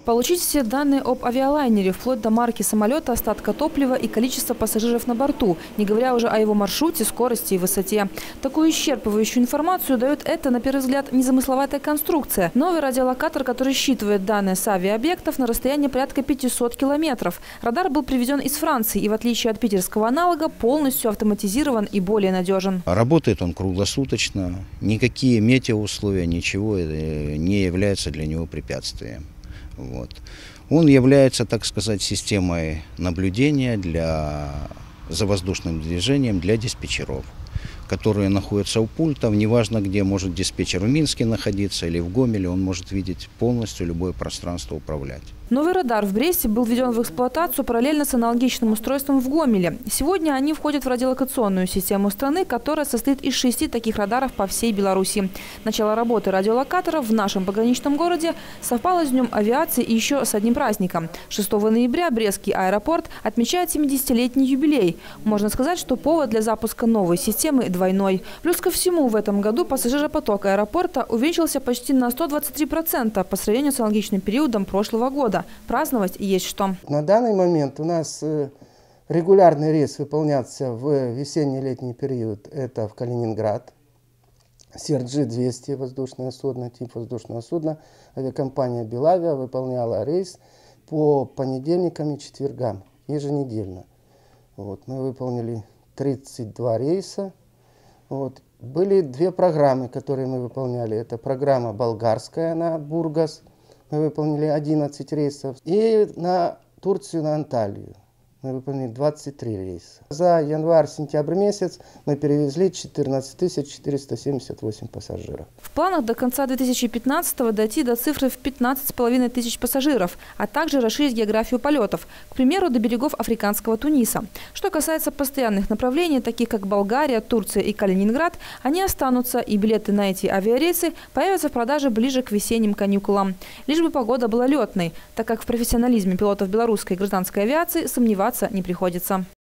Получить все данные об авиалайнере, вплоть до марки самолета, остатка топлива и количества пассажиров на борту, не говоря уже о его маршруте, скорости и высоте. Такую исчерпывающую информацию дает эта, на первый взгляд, незамысловатая конструкция. Новый радиолокатор, который считывает данные с авиаобъектов на расстоянии порядка 500 километров. Радар был привезен из Франции и, в отличие от питерского аналога, полностью автоматизирован и более надежен. Работает он круглосуточно. Никакие метеоусловия, ничего не является для него препятствием. Вот. Он является, так сказать, системой наблюдения за воздушным движением для диспетчеров, которые находятся у пультов. Неважно, где может диспетчер в Минске находиться или в Гомеле, он может видеть полностью любое пространство, управлять. Новый радар в Бресте был введен в эксплуатацию параллельно с аналогичным устройством в Гомеле. Сегодня они входят в радиолокационную систему страны, которая состоит из 6 таких радаров по всей Беларуси. Начало работы радиолокаторов в нашем пограничном городе совпало с Днем авиации и еще с одним праздником. 6 ноября Брестский аэропорт отмечает 70-летний юбилей. Можно сказать, что повод для запуска новой системы двойной. Плюс ко всему, в этом году пассажиропоток аэропорта увеличился почти на 123% по сравнению с аналогичным периодом прошлого года. Праздновать есть что. На данный момент у нас регулярный рейс выполняется в весенне-летний период. Это в Калининград. CRJ-200 воздушное судно, тип воздушного судна. Авиакомпания «Белавиа» выполняла рейс по понедельникам и четвергам еженедельно. Вот, мы выполнили 32 рейса. Вот. Были две программы, которые мы выполняли. Это программа болгарская на Бургас. Мы выполнили 11 рейсов. И на Турцию, на Анталию мы выполнили 23 рейса. За январь-сентябрь месяц мы перевезли 14 478 пассажиров. В планах до конца 2015-го дойти до цифры в 15,5 тысяч пассажиров, а также расширить географию полетов, к примеру, до берегов африканского Туниса. Что касается постоянных направлений, таких как Болгария, Турция и Калининград, они останутся, и билеты на эти авиарейсы появятся в продаже ближе к весенним каникулам. Лишь бы погода была летной, так как в профессионализме пилотов белорусской гражданской авиации сомневаться не приходится.